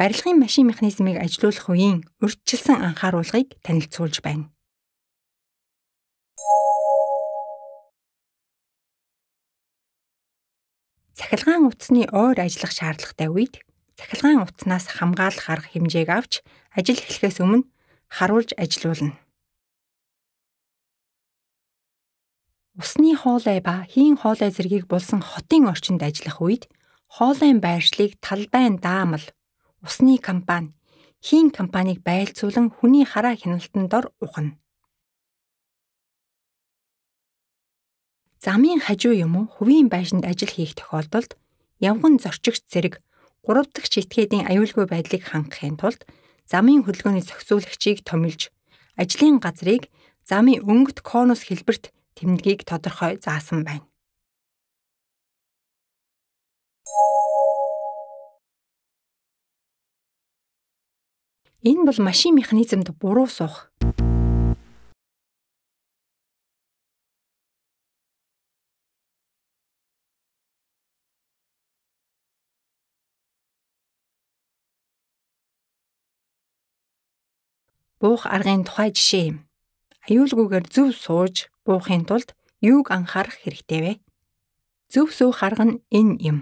барилгын машин механизмыг ажилуулах үеийн урьдчилсан анхааруулгыг танилцуулж байна. Цахилгаан утасны ойр ажиллах шаардлагатай үед цахилгаан утаснаас хамгаалах арга хэмжээг авч ажил эхлэхээс өмнө харуулж ажилуулна. Усны хоолой ба хийн хоолой зэргийг булсан хотын орчинд ажиллах үед хоолойн байршлыг талбайн даамал, усны компани, хийн компанийг байлцуулан хүний хараа хяналтан дор ухна. Замын хажуу юм уу хувийн байшинд ажил хийх тохиолдолд явган зорчигч зэрэг 3 дахь этгээдийн аюулгүй байдлыг хангахын тулд замын хөдөлгөөний зохицуулагчийг томилж, ажлын газрыг замын өнгөт конус хэлбэрт тэмдгийг тодорхой заасан байна. Энэ бол машин механизмд буруу суух. Буух аргын тухай жишээ юм. Аюулгүйгээр зөв сууж буухын тулд юуг анхаарах хэрэгтэй вэ? Зөв суух арга нь энэ юм.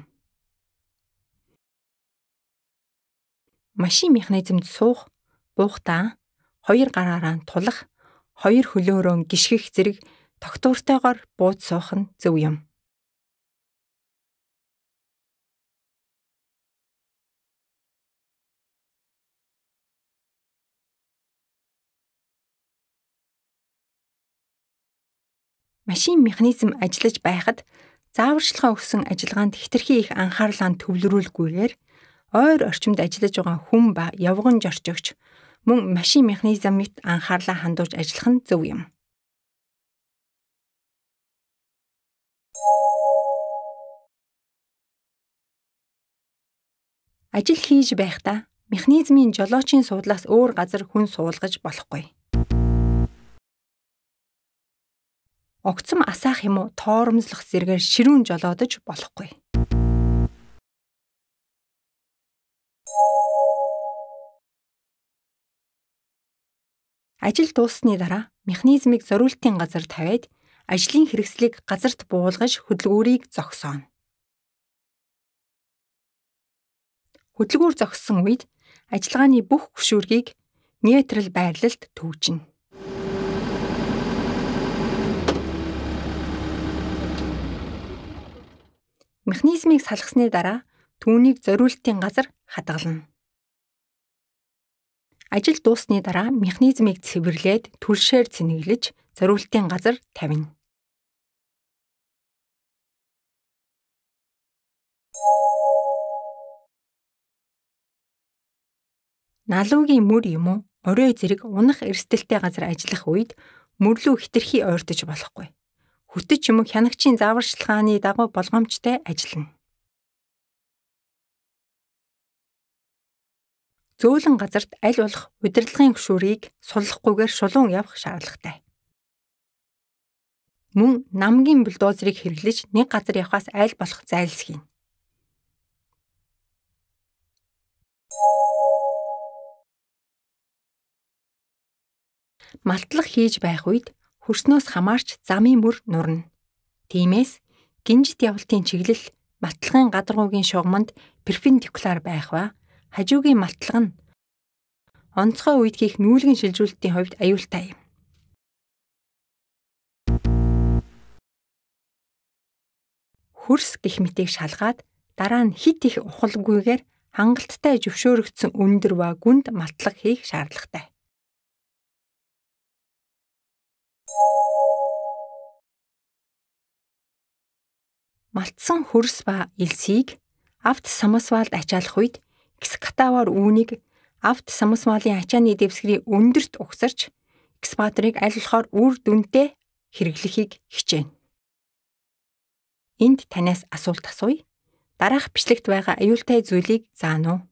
Машин механизмд суух, буухдаа 2 гараараа тулах, 2 хөлөөрөө гიშгэх зэрэг тогтвортойгоор бууж суух нь зөв юм. Машин механизм ажиллаж байхад зааварчилгаа өгсөн ажиллагаанд хэтэрхий их анхаарлаа төвлөрүүлгүйгээр ойр орчимд ажиллаж байгаа хүн ба явган зорчигч мөн машин механизмд анхаарлаа хандуулж ажиллах нь зөв юм. Ажил хийж байхдаа механизмын жолоочийн суудлаас өөр газар хүн суулгаж болохгүй. Огцом асаах юм уу тоормзлох зэргээр ширүүн жолоодож болохгүй. Ажил дууссаны дараа механизмыг зориултын газар тавиад ажлын хэрэгслийг газарт буулгаж хөдөлгүүрийг зогсооно. Хөдөлгүүр зогссон үед ажиллагааны бүх гүшүүргийг нейтрал байрлалд төвжинэ. Механизмыг салгасны дараа түүнийг зориултын газар хадгална. Ажил дууссаны дараа механизмыг цэвэрлээд түлшээр цэнэглэж зориултын газар тавина. Налуугийн мөр юм уу орой зэрэг унах эрсдэлтэй газар ажиллах үед мөрлөө хэтэрхий ойртож болохгүй. Хүтэж юм уу хянагчийн зааварчилгааны дагуу болгоомжтой ажиллана. Зөөлөн газарт аль болох удирдлагын гүшүүрийг суллахгүйгээр шулуун явах шаардлагатай. Мөн намгийн бульдозерыг хэрэглэж нэг газар явахаас аль болох зайлсхийе. Малтлах хийж байх үед хөрснөөс хамаарч замын мөр нурна. Тиймээс гинжит явалтын чиглэл малтлагын гадаргуугийн шугамд перпендикуляр байх ба хажуугийн малтлага нь онцгой үед хийх нүүлгэн шилжүүлэлтийн хувьд аюултай юм. Хөрс гэх мэтийг шалгаад дараа нь хит их ухалгүйгээр хангалттай зөвшөөрөгдсөн өндөр ба гүнд малтлага хийх шаардлагатай. Малтсан хөрс ба элсийг авт самосвалд ачаалах үед экскаватор үүнийг авт самосвалын ачааны дэвсгэрийн өндөрт угсарч экскаваторыг аль болохоор үр дүнтэй хэрэглэхийг хичээнэ. Энд танаас асуулт асууя. Дараах бичлэгт байгаа аюултай зүйлийг заана уу?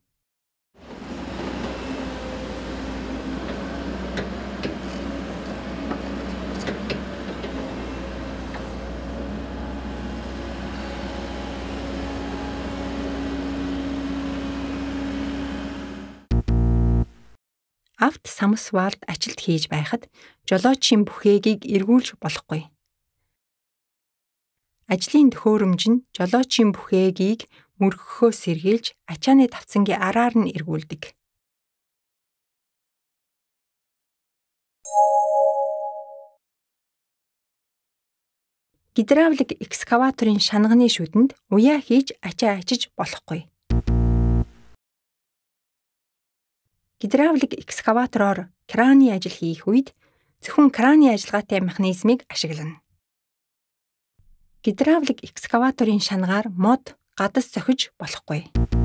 Авто самсвалд ажилт хийж байхад жолоочийн бүхээгийг эргүүлж болохгүй. Ажлын төхөөрөмж нь жолоочийн бүхээгийг мөргөхөө сэргийлж ачааны давцангийн араар нь эргүүлдэг. Гидравлик экскаваторын шанагны шүдэнд уяа хийж ачаа ачиж болохгүй. Гидравлик экскаватороор краны ажил хийх үед зөвхөн краны ажиллагаатай механизмыг ашиглана. Гидравлик экскаваторын шанагаар мод гадас зохиж болохгүй.